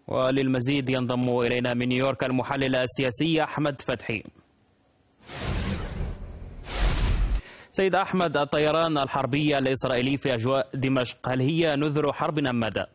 وللمزيد ينضم إلينا من نيويورك المحلل السياسي أحمد فتحي. سيد أحمد، الطيران الحربي الإسرائيلي في أجواء دمشق هل هي نذر حرب أم ماذا؟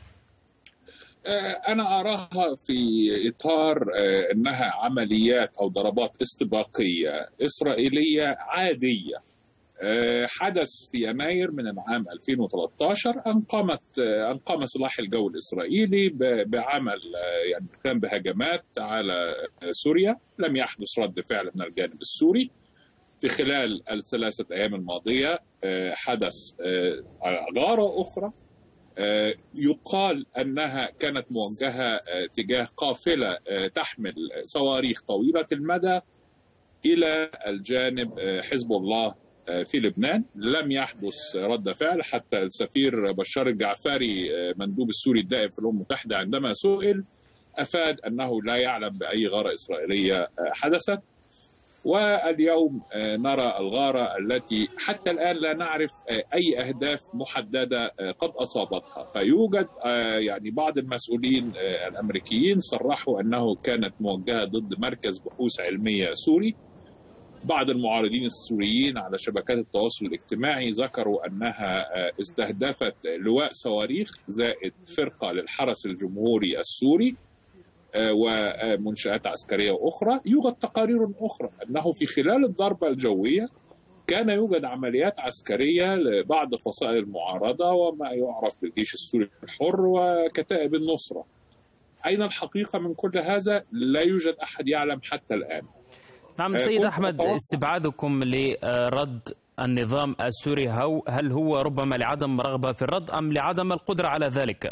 أنا أراها في إطار أنها عمليات أو ضربات استباقية إسرائيلية عادية. حدث في يناير من العام 2013 أن قام سلاح الجو الإسرائيلي بعمل كان بهجمات على سوريا. لم يحدث رد فعل من الجانب السوري. في خلال الثلاثة أيام الماضية حدث غارة أخرى يقال أنها كانت موجهة تجاه قافلة تحمل صواريخ طويلة المدى إلى الجانب حزب الله في لبنان. لم يحدث رد فعل، حتى السفير بشار الجعفري مندوب السوري الدائم في الأمم المتحدة عندما سئل أفاد أنه لا يعلم بأي غارة إسرائيلية حدثت. واليوم نرى الغارة التي حتى الآن لا نعرف أي أهداف محددة قد أصابتها. فيوجد بعض المسؤولين الأمريكيين صرحوا أنه كانت موجهة ضد مركز بحوث علمية سوري. بعض المعارضين السوريين على شبكات التواصل الاجتماعي ذكروا أنها استهدفت لواء صواريخ زائد فرقة للحرس الجمهوري السوري ومنشآت عسكرية أخرى. يوجد تقارير أخرى أنه في خلال الضربة الجوية كان يوجد عمليات عسكرية لبعض فصائل المعارضة وما يعرف بالجيش السوري الحر وكتائب النصرة. أين الحقيقة من كل هذا؟ لا يوجد أحد يعلم حتى الآن. نعم سيد أحمد، استبعادكم لرد النظام السوري هل هو ربما لعدم رغبة في الرد أم لعدم القدرة على ذلك؟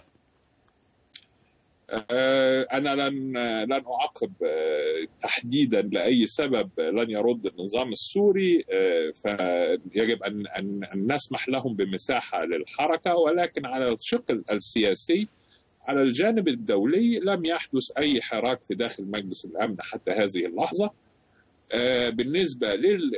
أنا لن أعقب تحديدا لأي سبب لن يرد النظام السوري، فيجب أن نسمح لهم بمساحة للحركة. ولكن على الشق السياسي على الجانب الدولي لم يحدث أي حراك في داخل مجلس الأمن حتى هذه اللحظة. بالنسبة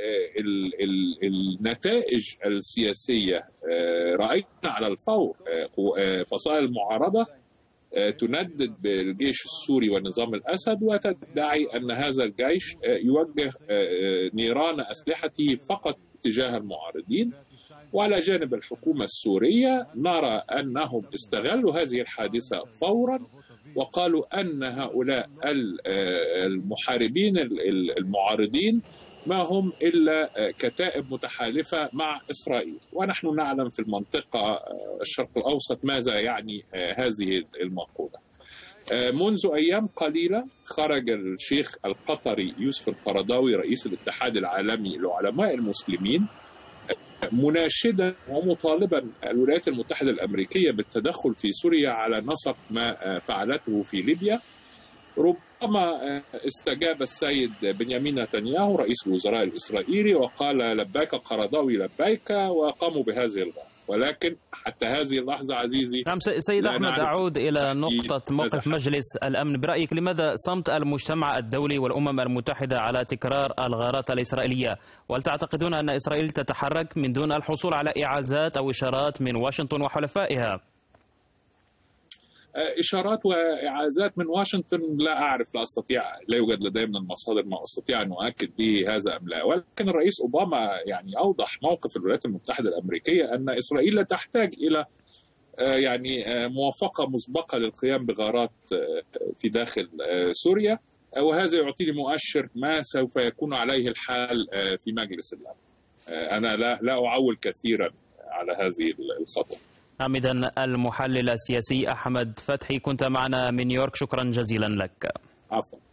للنتائج السياسية رأينا على الفور فصائل المعارضة تندد بالجيش السوري ونظام الأسد وتدعي أن هذا الجيش يوجه نيران أسلحته فقط تجاه المعارضين. وعلى جانب الحكومة السورية نرى أنهم استغلوا هذه الحادثة فورا وقالوا أن هؤلاء المحاربين المعارضين ما هم إلا كتائب متحالفة مع إسرائيل. ونحن نعلم في المنطقة الشرق الأوسط ماذا يعني هذه المقولة. منذ أيام قليلة خرج الشيخ القطري يوسف القرضاوي رئيس الاتحاد العالمي لعلماء المسلمين مناشدا ومطالبا الولايات المتحدة الأمريكية بالتدخل في سوريا على نسق ما فعلته في ليبيا. ربما استجاب السيد بنيامين نتنياهو رئيس الوزراء الإسرائيلي وقال لبيك قرضاوي لبيك وقاموا بهذه الغاية. ولكن حتى هذه اللحظة عزيزي نعم سيد أحمد، أعود إلى نقطة موقف مجلس الأمن. برأيك لماذا صمت المجتمع الدولي والأمم المتحدة على تكرار الغارات الإسرائيلية؟ وهل تعتقدون أن إسرائيل تتحرك من دون الحصول على إعازات أو إشارات من واشنطن وحلفائها؟ إشارات وإعازات من واشنطن لا أعرف، لا يوجد لدي من المصادر ما أستطيع أن أؤكد به هذا أم لا. ولكن الرئيس أوباما أوضح موقف الولايات المتحدة الأمريكية أن إسرائيل لا تحتاج إلى موافقة مسبقة للقيام بغارات في داخل سوريا، وهذا يعطيني مؤشر ما سوف يكون عليه الحال في مجلس الأمن. أنا لا أعول كثيرا على هذه الخطوة. إذن المحلل السياسي أحمد فتحي كنت معنا من نيويورك، شكرا جزيلا لك. عفوا.